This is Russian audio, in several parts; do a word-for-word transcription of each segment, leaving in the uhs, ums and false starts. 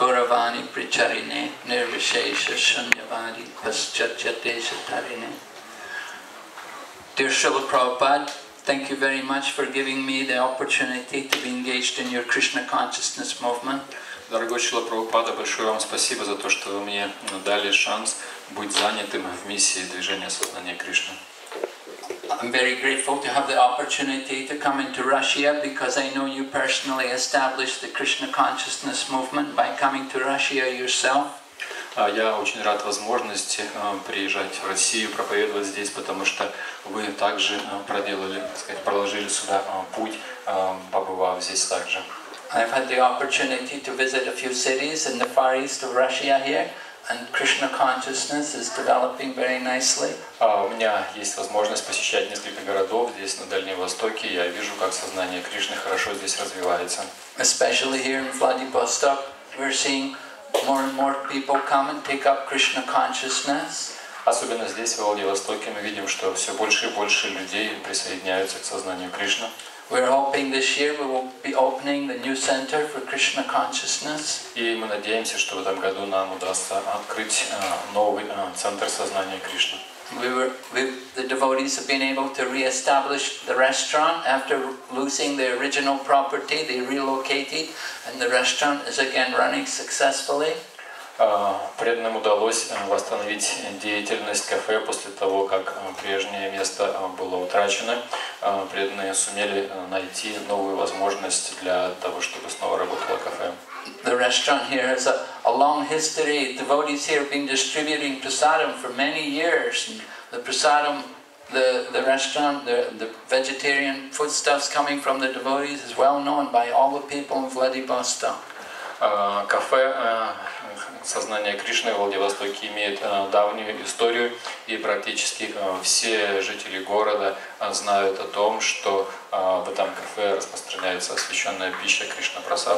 Gauravani Pricharine Nirvishesha Shunyavadi Paschatjatesha Tarine. Dear Srila Prabhupada, thank you very much for giving me the opportunity to be engaged in your Krishna consciousness movement. Дорогой Шрила Прабхупада, большое вам спасибо за то, что вы мне дали шанс быть занятым в миссии движения сознания Кришны. I'm very grateful to have the opportunity to come into Russia because I know you personally established the Krishna consciousness movement by coming to Russia yourself. Я очень рад возможности приезжать в Россию, проповедовать здесь, потому что вы также проделали, так сказать, проложили сюда путь, побывав здесь также. I've had the opportunity to visit a few cities in the far east of Russia here, and Krishna consciousness is developing very nicely. У меня есть возможность посещать несколько городов здесь на Дальнем Востоке, и я вижу, как сознание Кришны хорошо здесь развивается. Especially here in Vladivostok, we're seeing more and more people come and take up Krishna consciousness. Особенно здесь, в Владивостоке, мы видим, что все больше и больше людей присоединяются к сознанию Кришны. We're hoping this year we will be opening the new center for Krishna consciousness. И мы надеемся, что в этом году нам удастся открыть новый центр сознания Кришны. We were, we, the devotees have been able to re-establish the restaurant after losing the original property. They relocated, and the restaurant is again running successfully. Преданным удалось восстановить деятельность кафе после того, как прежнее место было утрачено. Преданные сумели найти новую возможность для того, чтобы снова работало кафе. The restaurant here has a, a long history. Devotees here have been distributing prasadam for many years. And the prasadam, the, the restaurant, the, the vegetarian foodstuffs coming from the devotees is well known by all the people in Vladivostok. Кафе сознание Кришны в Владивостоке имеет давнюю историю, и практически все жители города знают о том, что в этом кафе распространяется освященная пища Кришна Прасад.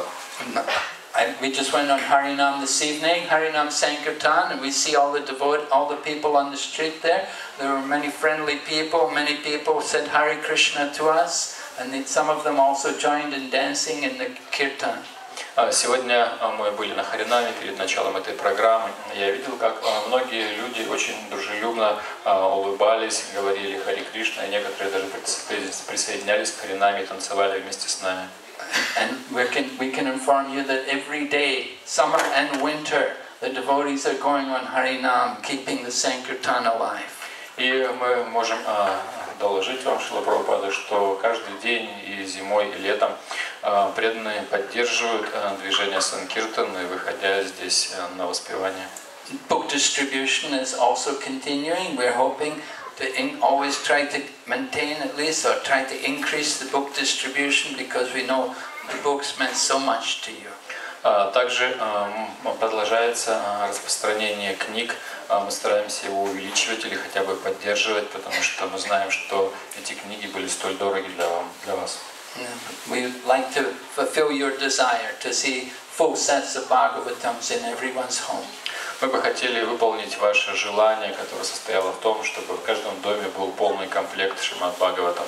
We just went on Harinam this evening, Harinam Sankirtan, and we see all the devote, all the people on the street there. There were many friendly people. Many people said Hare Krishna to us, and then some of them also joined in dancing in the kirtan. Сегодня мы были на Харинаме перед началом этой программы. Я видел, как многие люди очень дружелюбно улыбались, говорили Харе Кришна, и некоторые даже присоединялись к Харинаме и танцевали вместе с нами. And we can, we can inform you that every day, summer and winter, the devotees are going on Harinam, keeping the Sankirtan alive. И мы можем доложить вам, Шрила Прабхупада, что каждый день и зимой, и летом преданные поддерживают движение Санкиртана, выходя здесь на воспевание. Book distribution is also continuing. We're hoping to in, always try to maintain at least or try to increase the book distribution because we know the books meant so much to you. Также продолжается распространение книг. Мы стараемся его увеличивать или хотя бы поддерживать, потому что мы знаем, что эти книги были столь дороги для, вам, для вас. We would like to fulfill your desire to see full sets of Bhagavatams in everyone's home. Мы бы хотели выполнить ваше желание, которое состояло в том, чтобы в каждом доме был полный комплект Шримад Бхагаватам.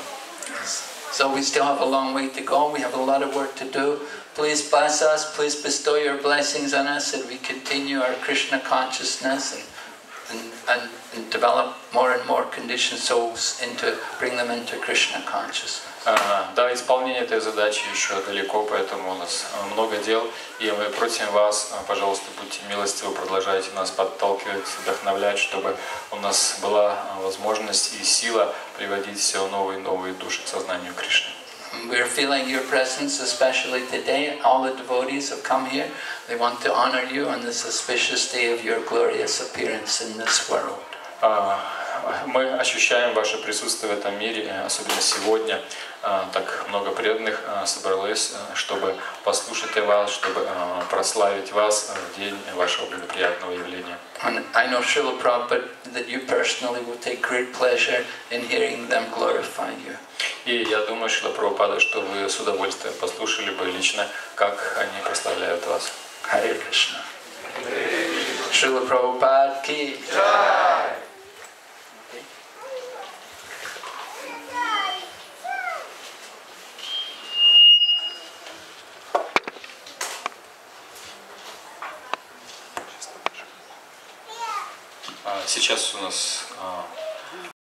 So we still have a long way to go. We have a lot of work to do. Please bless us. Please bestow your blessings on us that we continue our Krishna consciousness and, and, and, and develop more and more conditioned souls into, bring them into Krishna consciousness. Да, исполнение этой задачи еще далеко, поэтому у нас много дел, и мы просим вас, пожалуйста, будьте милостивы, продолжайте нас подталкивать, вдохновлять, чтобы у нас была возможность и сила приводить все новые и новые души к сознанию Кришны. We're feeling your presence, especially today. All the devotees have come here. They want to honor you on this auspicious day of your glorious appearance in this world. Мы ощущаем ваше присутствие в этом мире, особенно сегодня. Так много преданных собралось, чтобы послушать вас, чтобы прославить вас в день вашего благоприятного явления. And I know Srila Prabhupada that you personally will take great pleasure in hearing them glorify you. И я думаю, Шрила Прабхупада, что вы с удовольствием послушали бы лично, как они прославляют вас. Hare Krishna. Srila Prabhupada ki jai. Сейчас у нас